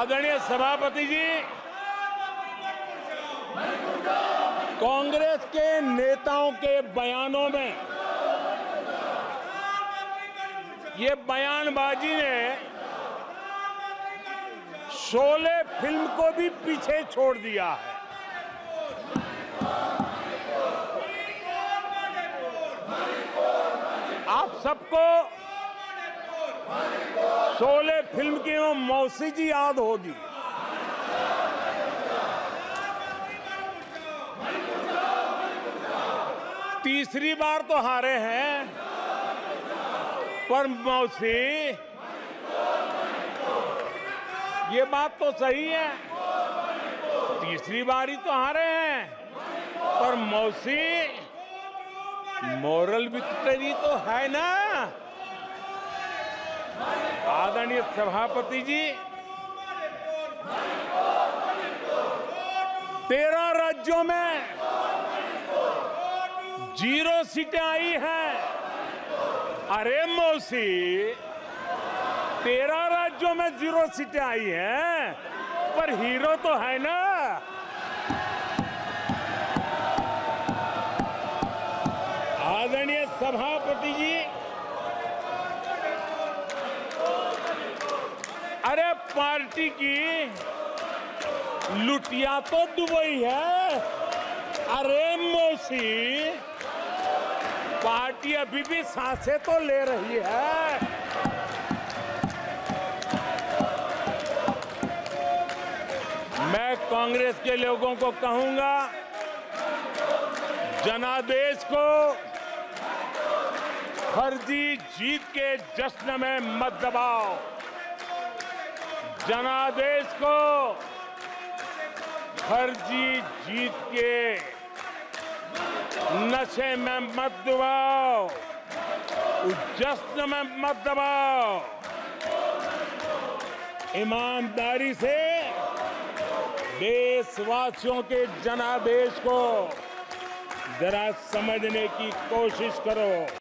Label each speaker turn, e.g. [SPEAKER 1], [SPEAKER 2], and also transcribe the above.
[SPEAKER 1] आदरणीय सभापति जी, कांग्रेस के नेताओं के बयानों में ये बयानबाजी ने शोले फिल्म को भी पीछे छोड़ दिया है। आप सबको शोले फिल्म की वो मौसी जी याद होगी। तीसरी बार तो हारे हैं, पर मौसी, ये बात तो सही है, तीसरी बार ही तो हारे हैं, पर मौसी मोरल विक्ट्री तो है ना। आदरणीय सभापति जी, 13 राज्यों में 0 सीटें आई हैं। अरे मौसी, 13 राज्यों में 0 सीटें आई हैं, पर हीरो तो है ना। आदरणीय सभापति जी, अरे पार्टी की लुटिया तो दुबई है। अरे मौसी, पार्टी अभी भी सांसें तो ले रही है। मैं कांग्रेस के लोगों को कहूंगा, जनादेश को फर्जी जीत के जश्न में मत दबाओ। जनादेश को फर्जी जीत के नशे में मत दबाओ, उस जश्न में मत दबाओ। ईमानदारी से देशवासियों के जनादेश को जरा समझने की कोशिश करो।